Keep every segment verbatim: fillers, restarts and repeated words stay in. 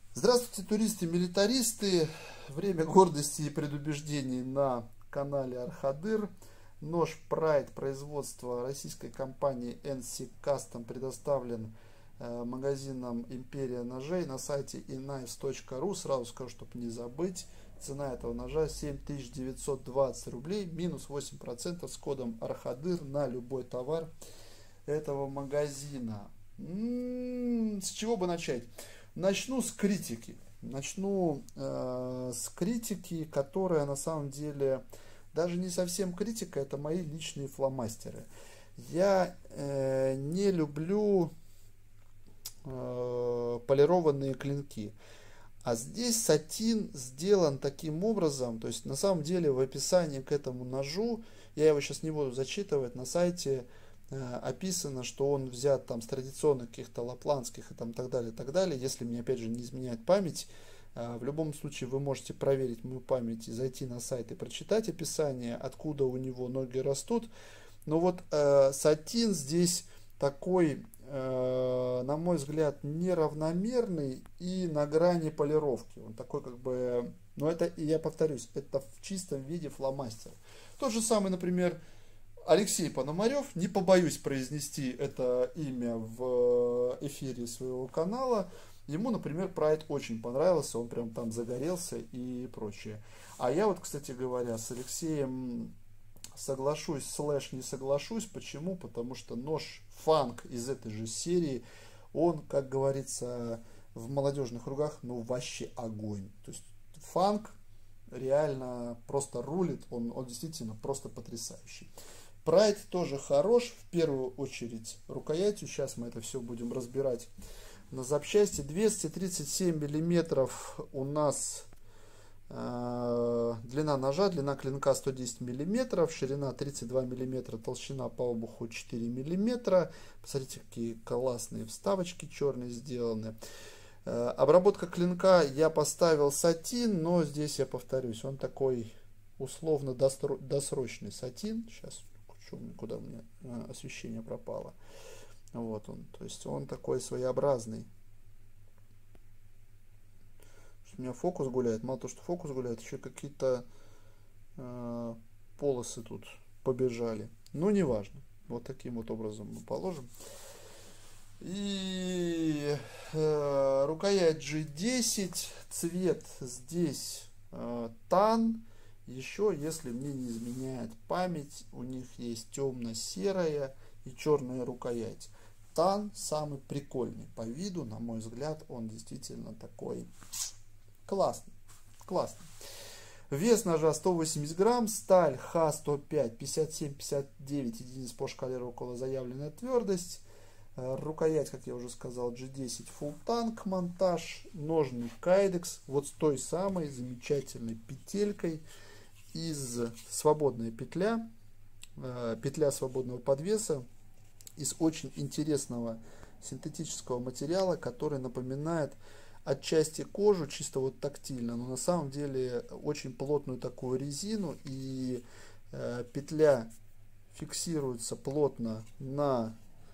Здравствуйте, туристы-милитаристы! Время гордости и предубеждений на канале Архадыр. Нож Pride производства российской компании эн си Custom предоставлен э, магазином Империя ножей на сайте и найвс точка ру. Сразу скажу, чтобы не забыть. Цена этого ножа семь тысяч девятьсот двадцать рублей, минус восемь процентов с кодом Архадыр на любой товар этого магазина. М-м, с чего бы начать? Начну с критики. Начну э, с критики, которая на самом деле даже не совсем критика, это мои личные фломастеры. Я э, не люблю э, полированные клинки. А здесь сатин сделан таким образом, то есть на самом деле в описании к этому ножу, я его сейчас не буду зачитывать, на сайте описано, что он взят там с традиционных каких-то лапландских и там так далее, так далее. Если мне опять же не изменяет память, в любом случае вы можете проверить мою память и зайти на сайт и прочитать описание, откуда у него ноги растут. Но вот э, сатин здесь такой, э, на мой взгляд, неравномерный и на грани полировки. Он такой как бы, но это, я повторюсь, это в чистом виде фломастер. Тот же самый, например, Алексей Пономарев, не побоюсь произнести это имя в эфире своего канала. Ему, например, Pride очень понравился, он прям там загорелся и прочее. А я вот, кстати говоря, с Алексеем соглашусь, слэш не соглашусь. Почему? Потому что нож Фанк из этой же серии, он, как говорится в молодежных кругах, ну вообще огонь. То есть Фанк реально просто рулит, он, он действительно просто потрясающий. Pride тоже хорош, в первую очередь рукоятью. Сейчас мы это все будем разбирать на запчасти. двести тридцать семь миллиметров у нас э, длина ножа, длина клинка сто десять миллиметров, ширина тридцать два миллиметра, толщина по обуху четыре миллиметра. Посмотрите, какие классные вставочки черные сделаны. Э, обработка клинка я поставил сатин, но здесь я повторюсь, он такой условно досрочный сатин. Сейчас. Куда у меня освещение пропало. Вот он. То есть он такой своеобразный. У меня фокус гуляет. Мало того, что фокус гуляет, еще какие-то э, полосы тут побежали. Ну, неважно. Вот таким вот образом мы положим. И э, рукоять джи десять. Цвет здесь э, тан. Еще, если мне не изменяет память, у них есть темно-серая и черная рукоять. Тан самый прикольный по виду, на мой взгляд, он действительно такой классный. Классный. Вес ножа сто восемьдесят грамм, сталь ха сто пять, пятьдесят семь пятьдесят девять единиц по шкале около заявленная твердость. Рукоять, как я уже сказал, джи десять Full Tank монтаж, ножный Кайдекс, вот с той самой замечательной петелькой. Из свободная петля, петля свободного подвеса, из очень интересного синтетического материала, который напоминает отчасти кожу, чисто вот тактильно, но на самом деле очень плотную такую резину, и э, петля фиксируется плотно на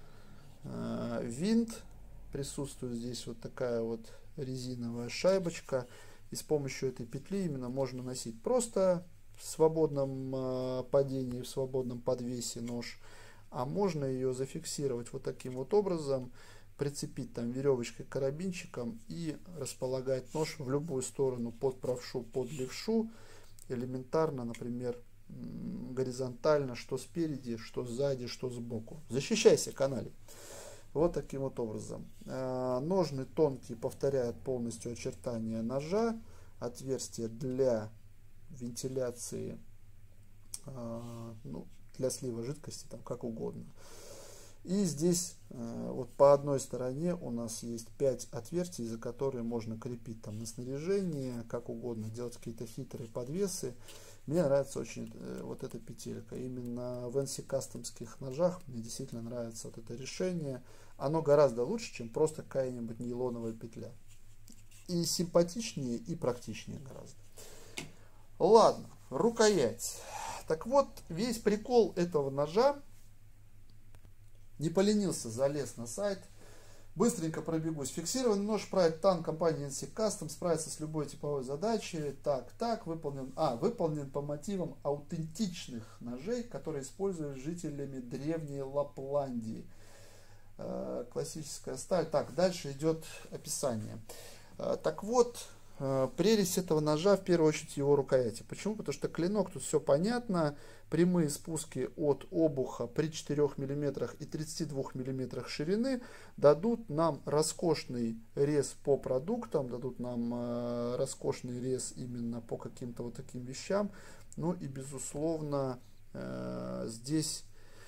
э, винт, присутствует здесь вот такая вот резиновая шайбочка, и с помощью этой петли именно можно носить просто в свободном э, падении, в свободном подвесе нож, а можно ее зафиксировать вот таким вот образом, прицепить там веревочкой карабинчиком и располагать нож в любую сторону, под правшу, под левшу, элементарно, например, горизонтально, что спереди, что сзади, что сбоку. Защищайся, канале. Вот таким вот образом. Э, ножны тонкие, повторяют полностью очертания ножа, отверстие для вентиляции, э, ну, для слива жидкости, там как угодно. И здесь э, вот по одной стороне у нас есть пять отверстий, за которые можно крепить там на снаряжение, как угодно, делать какие-то хитрые подвесы. Мне нравится очень э, вот эта петелька. Именно в эн си кастомских ножах мне действительно нравится вот это решение. Оно гораздо лучше, чем просто какая-нибудь нейлоновая петля. И симпатичнее, и практичнее гораздо. Ладно, рукоять. Так вот, весь прикол этого ножа, не поленился, залез на сайт, Быстренько пробегусь. Фиксированный нож Pride Tan компании эн си Custom справится с любой типовой задачей. Так, так, выполнен, а, выполнен по мотивам аутентичных ножей, которые используют жителями древней Лапландии. Э, классическая сталь. Так, дальше идет описание. Э, так вот, э, прелесть этого ножа в первую очередь его рукояти. Почему? Потому что клинок, тут все понятно. Прямые спуски от обуха при четырёх миллиметрах и тридцати двух миллиметрах ширины дадут нам роскошный рез по продуктам, дадут нам э, роскошный рез именно по каким-то вот таким вещам. Ну и безусловно э, здесь,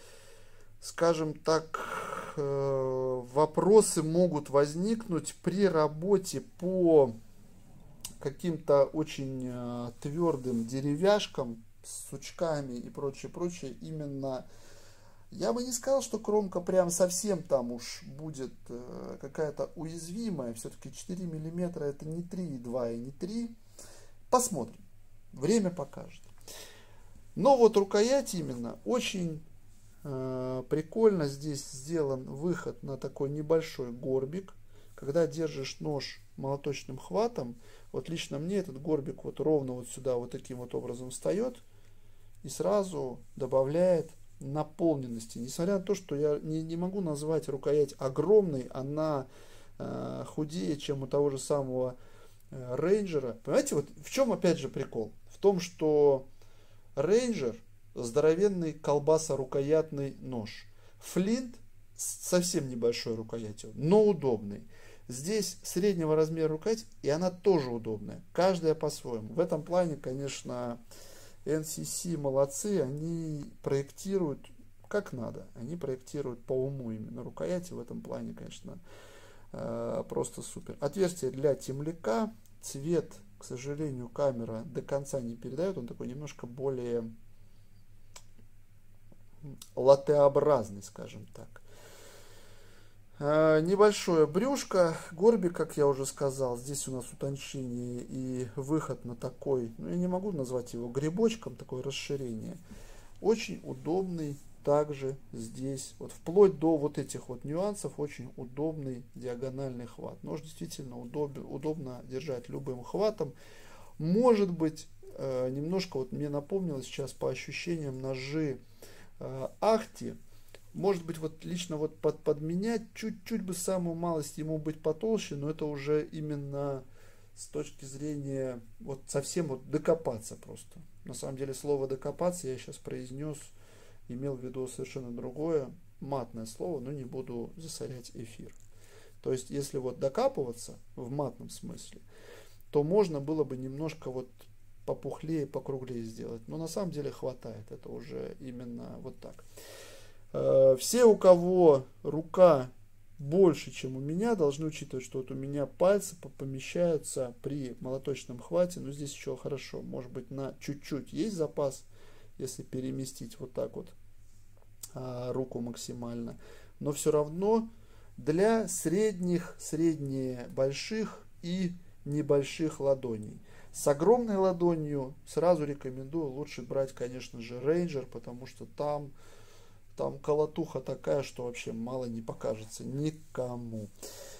скажем так, э, вопросы могут возникнуть при работе по каким-то очень э, твердым деревяшкам, с сучками и прочее, прочее. Именно, я бы не сказал, что кромка прям совсем там уж будет э, какая-то уязвимая. Все-таки четыре миллиметра это не три и два и не три. Посмотрим. Время покажет. Но вот рукоять именно очень э, прикольно. Здесь сделан выход на такой небольшой горбик. Когда держишь нож молоточным хватом, вот лично мне этот горбик вот ровно вот сюда вот таким вот образом встает и сразу добавляет наполненности. Несмотря на то, что я не, не могу назвать рукоять огромной, она э, худее, чем у того же самого э, рейнджера. Понимаете, вот в чем опять же прикол? В том, что рейнджер здоровенный колбасо-рукоятный нож. Флинт с совсем небольшой рукоятью, но удобный. Здесь среднего размера рукоять, и она тоже удобная. Каждая по-своему. В этом плане, конечно, эн си си молодцы. Они проектируют как надо. Они проектируют по уму именно рукояти. В этом плане, конечно, просто супер. Отверстие для темляка. Цвет, к сожалению, камера до конца не передает. Он такой немножко более латteобразный, скажем так. Небольшое брюшко, горбик, как я уже сказал, здесь у нас утончение и выход на такой, ну я не могу назвать его грибочком, такое расширение. Очень удобный также здесь, вот вплоть до вот этих вот нюансов, очень удобный диагональный хват. Нож действительно удоб, удобно держать любым хватом. Может быть, немножко вот мне напомнилось сейчас по ощущениям ножи Ахти. Может быть, вот лично вот под, подменять, чуть-чуть бы самую малость ему быть потолще, но это уже именно с точки зрения вот совсем вот докопаться просто. На самом деле слово докопаться я сейчас произнес, имел в виду совершенно другое, матное слово, но не буду засорять эфир. То есть, если вот докапываться в матном смысле, то можно было бы немножко вот попухлее, покруглее сделать. Но на самом деле хватает, это уже именно вот так. Все, у кого рука больше, чем у меня, должны учитывать, что вот у меня пальцы помещаются при молоточном хвате. Но здесь еще хорошо, может быть, на чуть-чуть есть запас, если переместить вот так вот а, руку максимально. Но все равно для средних, средне больших и небольших ладоней. С огромной ладонью сразу рекомендую лучше брать, конечно же, рейнджер, потому что там Там колотуха такая, что вообще мало не покажется никому.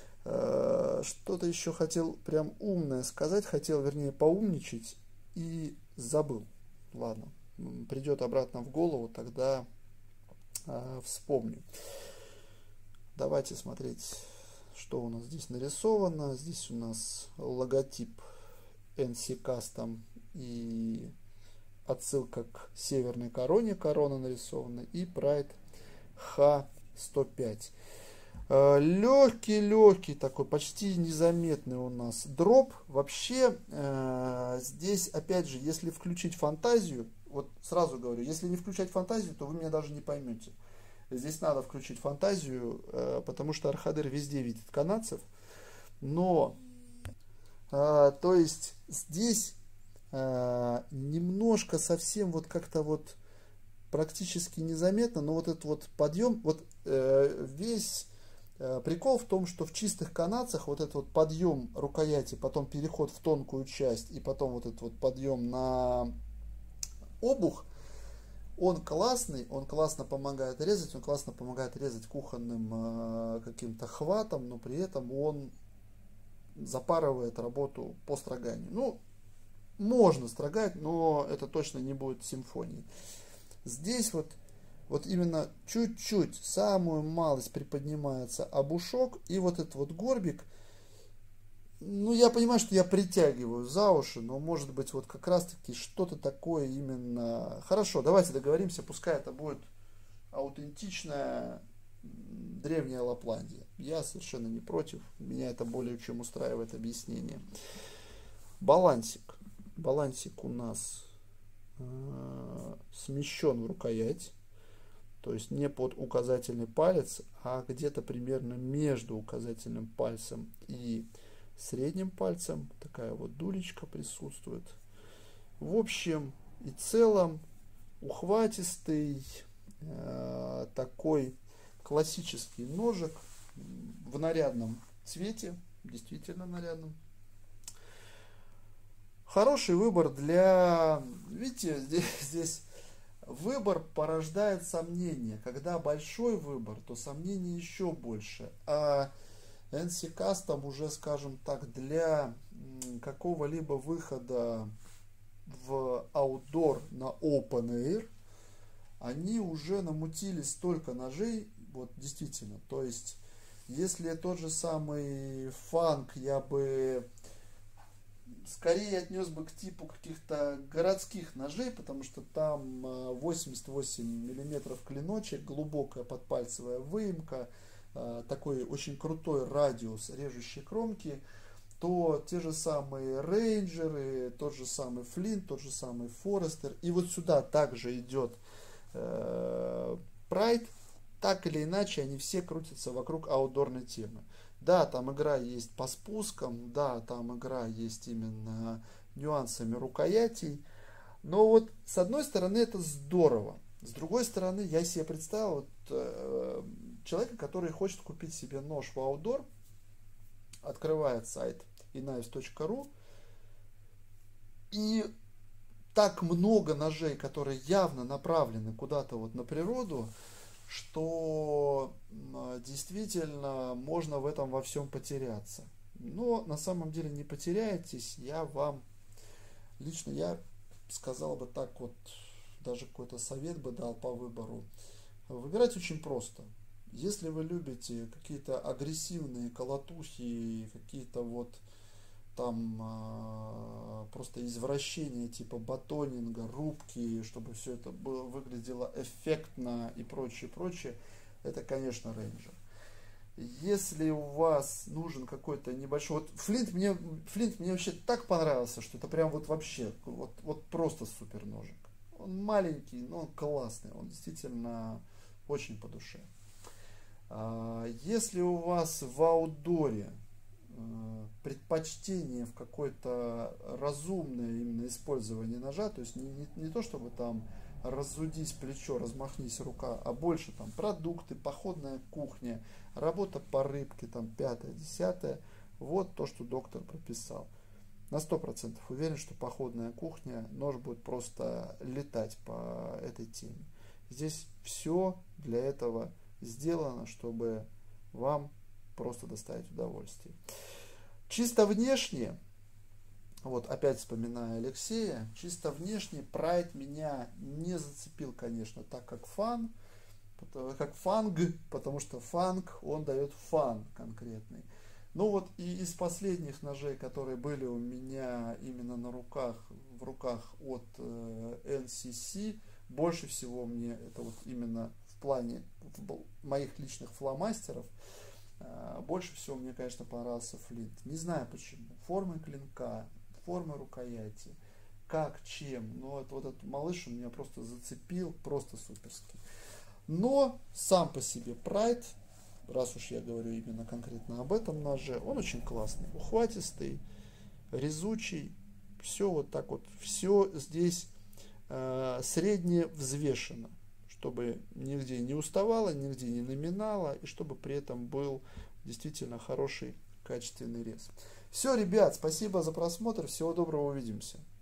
Что-то еще хотел прям умное сказать. Хотел, вернее, поумничать и забыл. Ладно, придет обратно в голову, тогда э, вспомню. Давайте смотреть, что у нас здесь нарисовано. Здесь у нас логотип эн си Custom и отсылка к северной короне, корона нарисована, и Pride эйч сто пять. Легкий-легкий такой, почти незаметный у нас дроп. Вообще, э, здесь, опять же, если включить фантазию, вот сразу говорю, если не включать фантазию, то вы меня даже не поймете. Здесь надо включить фантазию, э, потому что Архадер везде видит канадцев. Но, э, то есть, здесь Uh, немножко совсем вот как-то вот практически незаметно, но вот этот вот подъем, вот uh, весь uh, прикол в том, что в чистых канадцах вот этот вот подъем рукояти, потом переход в тонкую часть и потом вот этот вот подъем на обух, Он классный, он классно помогает резать, он классно помогает резать кухонным э, каким-то хватом, но при этом он запарывает работу по строганию. Ну, можно строгать, но это точно не будет симфонией. Здесь вот, вот именно чуть-чуть, самую малость приподнимается обушок, и вот этот вот горбик, ну, я понимаю, что я притягиваю за уши, но может быть вот как раз-таки что-то такое именно... Хорошо, давайте договоримся, пускай это будет аутентичная древняя Лапландия. Я совершенно не против, меня это более чем устраивает объяснение. Балансик. Балансик у нас э, смещен в рукоять, то есть не под указательный палец, а где-то примерно между указательным пальцем и средним пальцем. Такая вот дулечка присутствует. В общем и целом ухватистый э, такой классический ножик в нарядном цвете, действительно нарядном. Хороший выбор для... Видите, здесь, здесь выбор порождает сомнения. Когда большой выбор, то сомнений еще больше. А эн си Custom уже, скажем так, для какого-либо выхода в аутдор на Open Air, они уже намутили столько ножей, вот действительно. То есть, если тот же самый фанк я бы скорее отнес бы к типу каких-то городских ножей, потому что там восемьдесят восемь миллиметров клиночек, глубокая подпальцевая выемка, такой очень крутой радиус режущей кромки, то те же самые рейнджеры, тот же самый Флинт, тот же самый Форестер, и вот сюда также идет Прайд, так или иначе они все крутятся вокруг аутдорной темы. Да, там игра есть по спускам, да, там игра есть именно нюансами рукоятей, но вот с одной стороны это здорово, с другой стороны я себе представил вот, э, человека, который хочет купить себе нож в аутдор, открывает сайт и найвс точка ру, и так много ножей, которые явно направлены куда-то вот на природу, что действительно можно в этом во всем потеряться. Но на самом деле не потеряетесь. Я вам, лично я сказал бы так вот, даже какой-то совет бы дал по выбору. Выбирать очень просто. Если вы любите какие-то агрессивные колотухи, какие-то вот там э, просто извращения типа батонинга, рубки, чтобы все это было, выглядело эффектно и прочее, прочее, это, конечно, рейнджер. Если у вас нужен какой-то небольшой... Вот Флинт мне, Флинт мне вообще так понравился, что это прям вот вообще, вот, вот просто супер ножик. Он маленький, но он классный, он действительно очень по душе. Если у вас в аутдоре предпочтение в какое-то разумное именно использование ножа, то есть не, не, не то чтобы там разудись плечо, размахнись рука, а больше там продукты, походная кухня, работа по рыбке, там пятое, десятое, вот то, что доктор прописал. На сто процентов уверен, что походная кухня, нож будет просто летать по этой теме. Здесь все для этого сделано, чтобы вам просто доставить удовольствие. Чисто внешне, вот опять вспоминая Алексея, чисто внешне Прайд меня не зацепил, конечно, так как фан, как фанг, потому что фанг, он дает фан конкретный. Ну вот и из последних ножей, которые были у меня именно на руках, в руках от э, эн си си, больше всего мне это вот именно в плане моих личных фломастеров, больше всего мне, конечно, понравился Флинт. Не знаю почему. Формы клинка, формы рукояти, как, чем. Но это, вот этот малыш у меня просто зацепил, просто суперский. Но сам по себе Прайд, раз уж я говорю именно конкретно об этом ноже, он очень классный. Ухватистый, резучий. Все вот так вот. Все здесь э, средне взвешено, чтобы нигде не уставало, нигде не наминало, и чтобы при этом был действительно хороший, качественный рез. Все, ребят, спасибо за просмотр, всего доброго, увидимся.